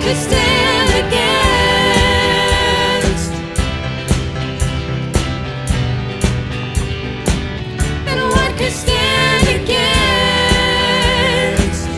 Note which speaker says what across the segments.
Speaker 1: could stand against? Then what could stand against?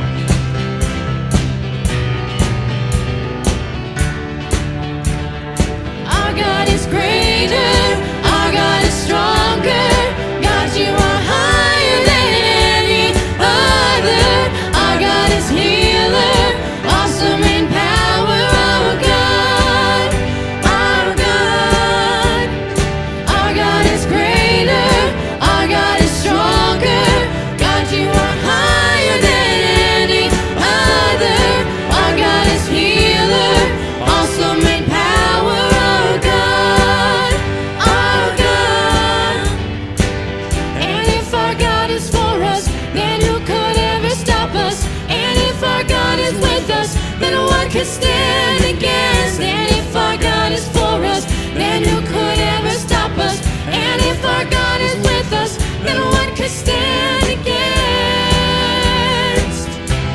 Speaker 1: Our God is greater, our God is stronger. God, you are higher than any other. Our God is healer, awesome in power. Our God, our God. Our God is greater, our God is stronger. God, you are higher than any other. Our God is healer, awesome in power. Our God, our God. And if our God is for us, then who could ever stop us? And if our God is with us, then what could stand against? And if our God is for us, then who could ever stop us? And if our God is with us, then what could stand against?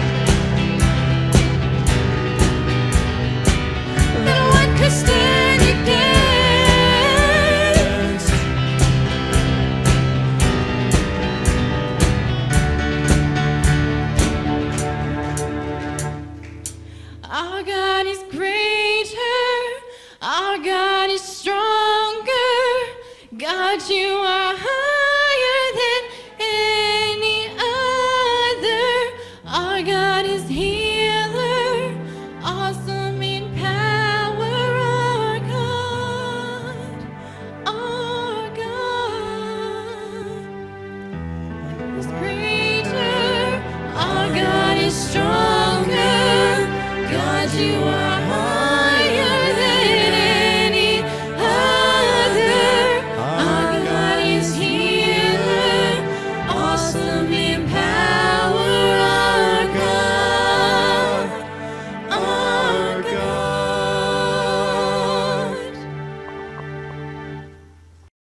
Speaker 1: Then what could stand against? Our God is greater, our God is stronger. God, you are higher than any other. Our God is healer, awesome in power. Our God is greater, our God is stronger. God, you are